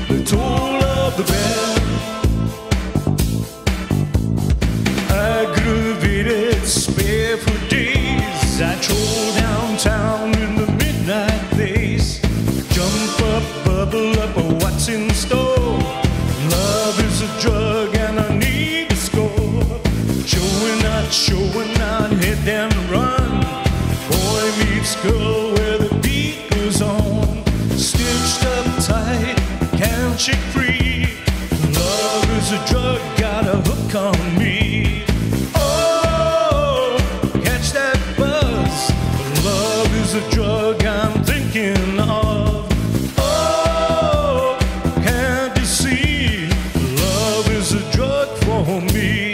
the toll of the bell. Aggravated, spare for days, I troll downtown in the midnight place. Jump up, bubble up, what's in store? Love is a drug and I need to score. Showing out, head down the run. Boy meets girl where the beat goes on. Stitched up tight, can't shake free. Love is a drug, got a hook on me. Oh, catch that buzz. Love is a drug I'm thinking of. Oh, can't you see? Love is a drug for me.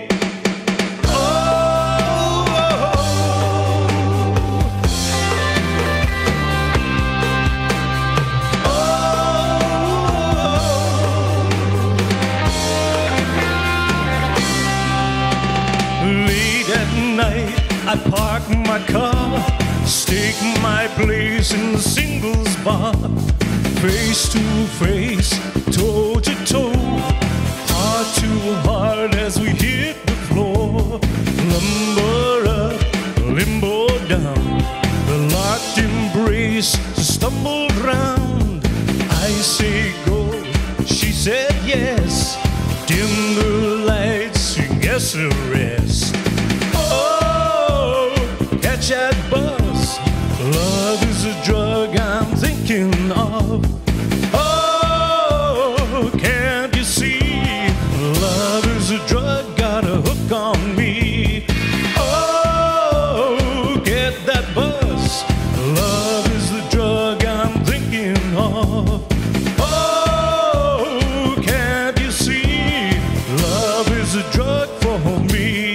Night, I park my car, stake my place in the singles bar. Face to face, toe to toe, heart to heart as we hit the floor. Lumber up, limbo down, the locked embrace stumbled round. I say go, she said yes. Dim the lights, guess the rest. Catch that buzz. Love is a drug I'm thinking of. Oh, can't you see? Love is a drug, got a hook on me. Oh, get that buzz. Love is the drug I'm thinking of. Oh, can't you see? Love is a drug for me.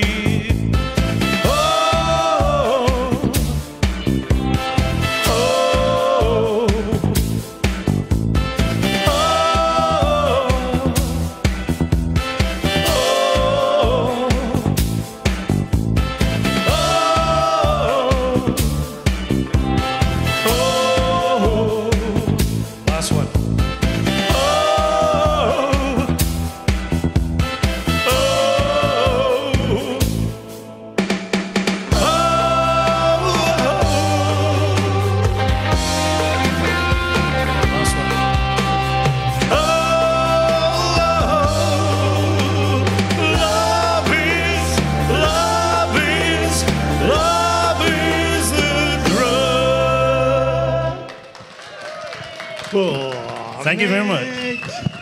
Thank you very much.